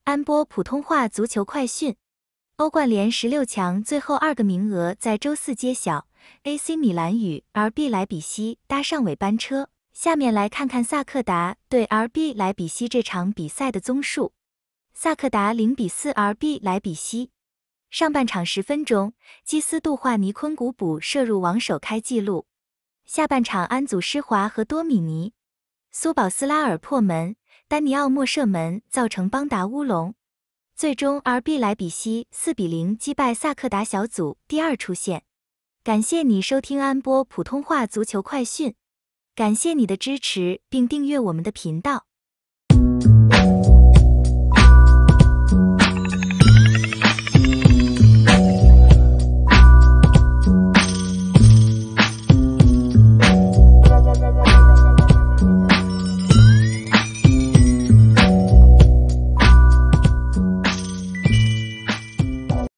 安播普通话足球快讯：欧冠联16强最后2个名额在周四揭晓 ，AC 米兰与 RB 莱比锡搭上尾班车。下面来看看萨克达对 RB 莱比锡这场比赛的综述。萨克达0-4 RB 莱比锡。上半场10分钟，基斯杜化尼昆古补射入网首开纪录。下半场安祖施华和多米尼苏保斯拉尔破门，丹尼奥莫射门造成邦达乌龙。最终 RB 莱比锡4-0击败萨克达，小组第2出线。感谢你收听安播普通话足球快讯，感谢你的支持并订阅我们的频道。